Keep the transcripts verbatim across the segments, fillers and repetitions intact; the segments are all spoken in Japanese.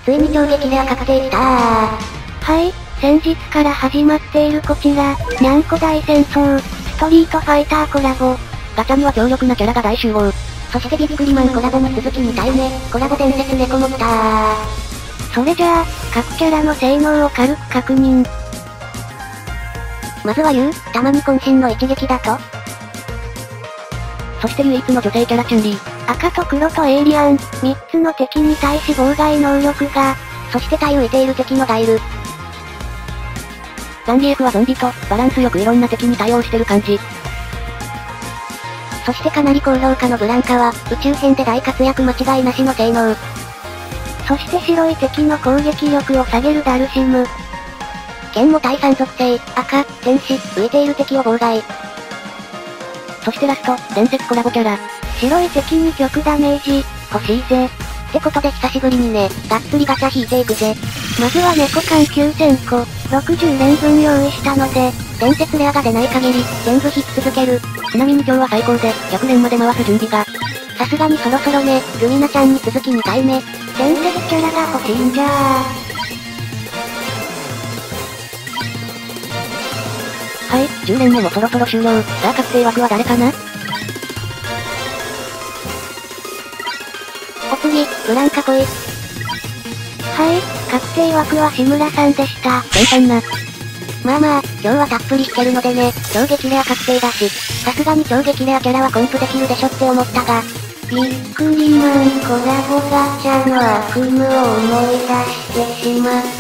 ついに超激レア確定きたー。 はい、先日から始まっているこちら、にゃんこ大戦争、ストリートファイターコラボ。 ガチャには強力なキャラが大集合。そしてビックリマンコラボに続きに体目、コラボ伝説猫も来たー。 それじゃあ、各キャラの性能を軽く確認。 まずは U、たまに渾身の一撃だと。 そして唯一の女性キャラチュンリー。 赤と黒とエイリアン、みっつの敵に対し妨害能力が、 そして対浮いている敵のガイル。 ザンギエフはゾンビと、バランスよくいろんな敵に対応してる感じ。 そしてかなり高評価のブランカは、宇宙編で大活躍間違いなしの性能。 そして白い敵の攻撃力を下げるダルシム。 剣も対三属性、赤、天使、浮いている敵を妨害。 そしてラスト、伝説コラボキャラ。 白い敵に極ダメージ、欲しいぜ。 ってことで久しぶりにね、がっつりガチャ引いていくぜ。 まずは猫缶きゅうせんこ、ろくじゅうれんぶん用意したので、 伝説レアが出ない限り、全部引き続ける。 ちなみに今日は最高で、ひゃくれんまで回す準備が。 さすがにそろそろね、ルミナちゃんに続きにかいめ。 伝説キャラが欲しいんじゃー。 はい、じゅうれんめもそろそろ終了。さあ確定枠は誰かな？ お次、ブランカ来い。はい、 確定枠は志村さんでした。 簡単な。 まあまあ、今日はたっぷり引けるのでね、超激レア確定だし、さすがに超激レアキャラはコンプできるでしょって思ったが、 ビックリマンコラボガチャの悪夢を思い出してしまった。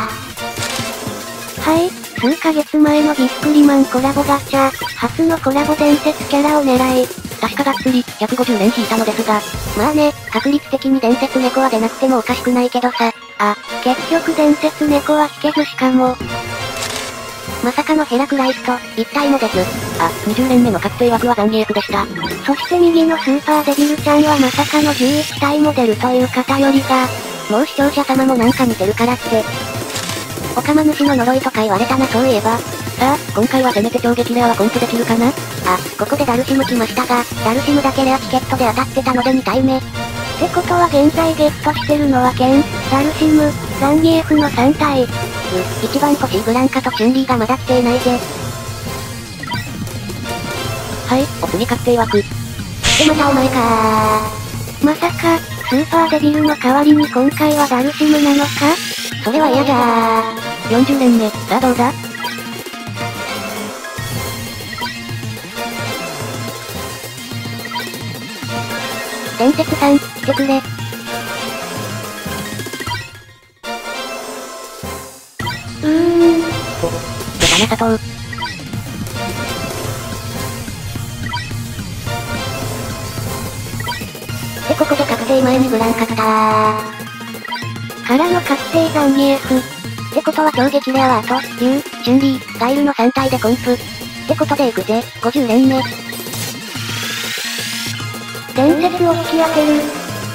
はい、数ヶ月前のビックリマンコラボガチャ、初のコラボ伝説キャラを狙い、 確かがっつり、ひゃくごじゅうれん引いたのですが、 まあね、確率的に伝説猫は出なくてもおかしくないけどさ、 あ、結局伝説猫は引けずしかも。 まさかのヘラクライスと、一体も出ず。 あ、にじゅうれんめの確定枠はザンギエフでした。 そして右のスーパーデビルちゃんはまさかのじゅういち体も出るという偏りが、 もう視聴者様もなんか見てるからって。オカマ主の呪いとか言われたなそういえば。 さあ、今回はせめて超激レアはコンプできるかな？ あ、ここでダルシム来ましたが、ダルシムだけレアチケットで当たってたのでに体目。 ってことは現在ゲットしてるのはケン、ダルシム、ザンギエフのさん体。 う、一番欲しいブランカとチュンリーがまだ来ていないぜ。 はい、お次確定枠。 でまたお前かー。まさか、スーパーデビルの代わりに今回はダルシムなのか？ それは嫌じゃー。よんじゅうれんめ、さあどうだ？ 伝説さん、来てくれ。 うーん。 出たな佐藤。 でここで確定前にブランカ来たー。 からの確定ザンギエフ。 ってことは超激レアはあと、リュウ、チュンリー、ガイルのさん体でコンプ。ってことでいくぜ、ごじゅうれんめ。 伝説を引き当てる。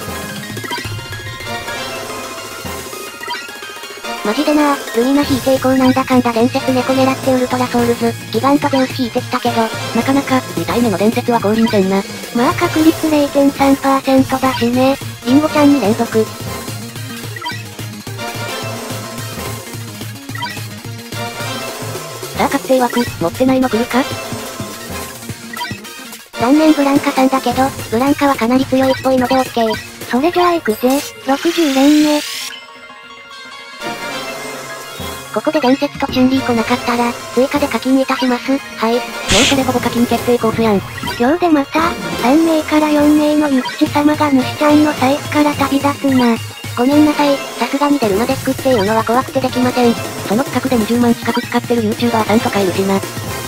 マジでなー、ルミナ引いていこうなんだかんだ伝説猫狙ってウルトラソウルズ、ギガントゼウス引いてきたけど、 なかなか、に体目の伝説は降臨せんな。 まあ確率 れいてんさんパーセント だしね。 リンゴちゃんに連続。 さあ確定枠、持ってないの来るか？ 残念ブランカさんだけど、ブランカはかなり強いっぽいのでオッケー。 それじゃあ行くぜ、ろくじゅうれんめ。 ここで伝説とチュンリー来なかったら、追加で課金いたします。はい。もうそれほぼ課金決定コースやん。 今日でまた、さんめいからよんめいのゆっち様が主ちゃんの財布から旅立つな。 ごめんなさい、さすがに出るまで作っていうのは怖くてできません。 その企画でにじゅうまん近く使ってる YouTuber さんとかいるしな。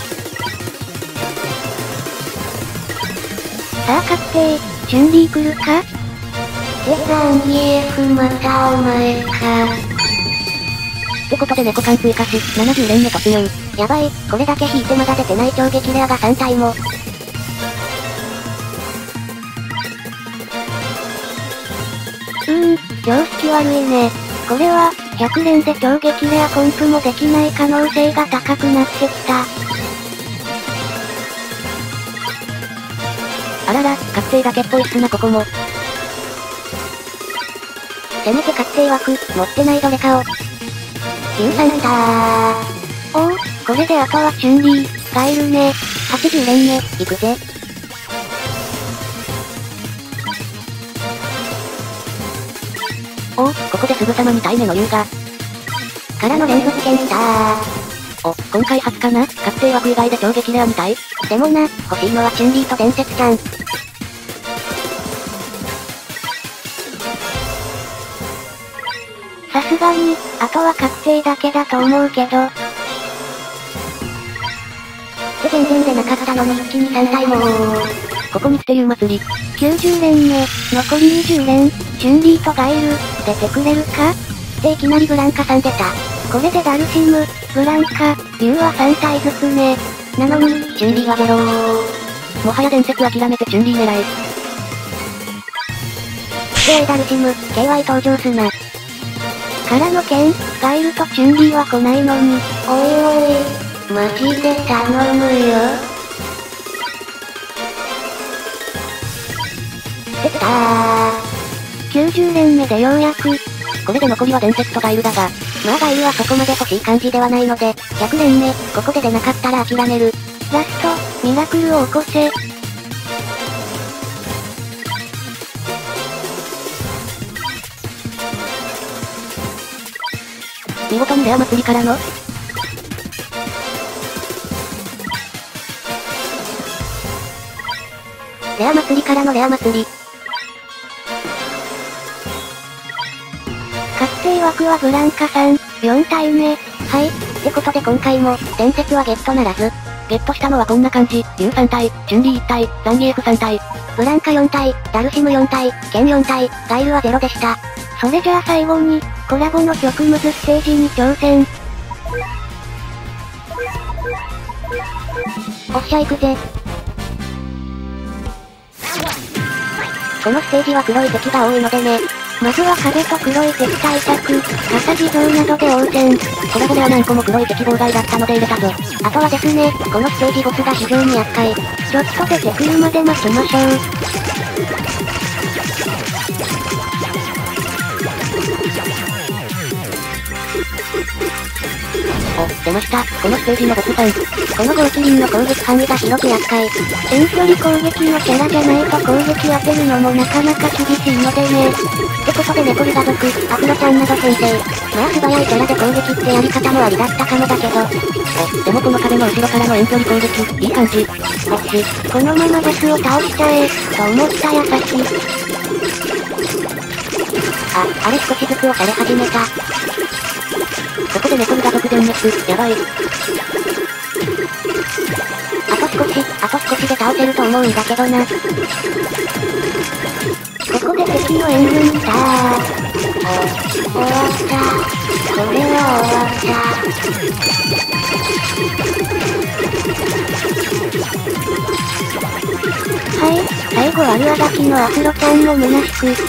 さあ確定、チュンリー来るか？ で、ザンギエフまたお前か。 ってことで猫缶追加し、ななじゅうれんめ突入。 やばい、これだけ引いてまだ出てない超激レアがさん体も。 うーん、常識悪いね。これは、ひゃくれんで超激レアコンプもできない可能性が高くなってきた。 あらら、確定だけっぽいっすなここも。 せめて確定枠、持ってないどれかを。じゅうさんきたー。 おお、これであとはチュンリー、がいるね。 はちじゅう連目、いくぜ。おお、ここですぐさまに体目の優雅。からの連続剣きたー。お、今回初かな？確定枠以外で超激レアみたい？でもな、欲しいのはチュンリーと伝説じゃん。 さすがに、あとは確定だけだと思うけど。 で全然出なかったのに一気にさん体もここに来ていう祭り。 きゅうじゅう連目、残りにじゅう連、チュンリーとガイル、出てくれるか？ でいきなりブランカさん出た。 これでダルシム、ブランカ、竜はさん体ずつね。 なのに、チュンリーはゼロー。もはや伝説諦めてチュンリー狙い。でダルシム、ケーワイ 登場すな。 からの剣、ガイルとチュンリーは来ないのに。 おいおい、マジで頼むよ。出たー。 きゅうじゅう連目でようやく。 これで残りは伝説とガイルだが、まあガイルはそこまで欲しい感じではないので、ひゃく連目、ここで出なかったら諦める。 ラスト、ミラクルを起こせ。 見事にレア祭りからのレア祭りからのレア祭り。 確定枠はブランカさん、よん体目。 はい。ってことで今回も、伝説はゲットならず。ゲットしたのはこんな感じ。竜さん体、チュンリーいち体、ザンギエフさん体。ブランカよん体、ダルシムよん体、ケンよん体、ガイルはゼロでした。 それじゃあ最後に、コラボの曲ムズステージに挑戦。 おっしゃ行くぜ。このステージは黒い敵が多いのでね。 まずは風と黒い敵対策、傘地蔵などで応戦。 コラボでは何個も黒い敵妨害だったので入れたぞ。あとはですね、このステージボスが非常に厄介。 ちょっと出てくるまで待ちましょう。 お、出ました。このステージのボスさん。このゴーキリンの攻撃範囲が広く厄介。 遠距離攻撃のキャラじゃないと攻撃当てるのもなかなか厳しいのでね。 ってことでネコルガ族、アフロちゃんなど先生。まあ素早いキャラで攻撃ってやり方もありだったかもだけど。お、でもこの壁の後ろからの遠距離攻撃、いい感じ。おっし、 このままボスを倒しちゃえ、と思った矢先。 あ、あれ少しずつ押され始めた。ここでネコルガ族全滅、やばい。あと少し、あと少しで倒せると思うんだけどな。 ここで敵の援軍来たー。 お、終わった。これは終わった。 はい、最後悪あがきのアフロちゃんも虚しく。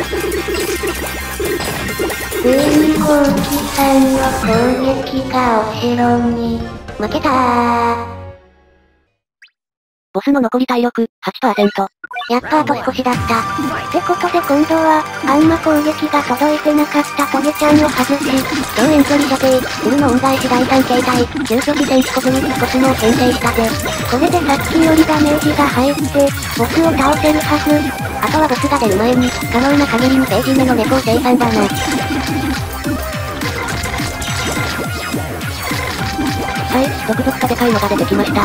ついにゴーキさんの攻撃がお城に、負けたー。ボスの残り体力、はちパーセント。やっぱあと少しだった。 ってことで今度は、あんま攻撃が届いてなかったトゲちゃんを外し、 超遠距離射程、フルの恩返しだいさん形態、究極戦士コズミックコスモを編成したぜ。 これでさっきよりダメージが入って、ボスを倒せるはず。 あとはボスが出る前に、可能な限りにページ目の猫を生産だな。はい、続々とでかいのが出てきました。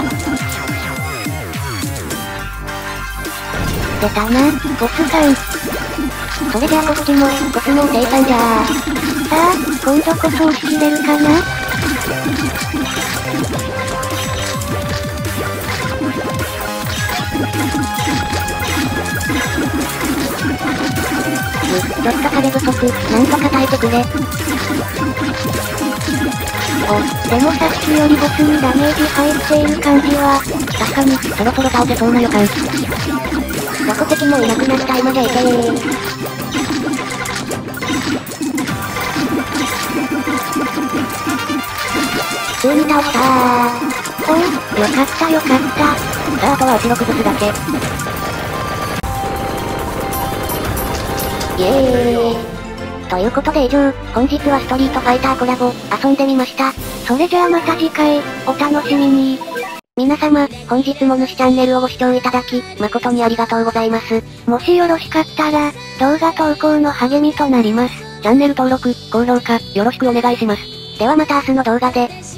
出たな、 ボスさん。 それじゃあこっちも、コスモ生産じゃー。 さあ、今度こそ押し切れるかな？ ちょっと壁不足、なんとか耐えてくれ。 お、でもさっきよりボスにダメージ入っている感じは、 確かに、そろそろ倒せそうな予感。どこ敵もいなくなった今じゃいけー。普通に倒したー。 おう、よかったよかった。 さああとは後ろ崩すだけ。イエーイ。 ということで以上、本日はストリートファイターコラボ、遊んでみました。 それじゃあまた次回、お楽しみに。 皆様、本日も主チャンネルをご視聴いただき、誠にありがとうございます。 もしよろしかったら、動画投稿の励みとなります。 チャンネル登録、高評価、よろしくお願いします。 ではまた明日の動画で。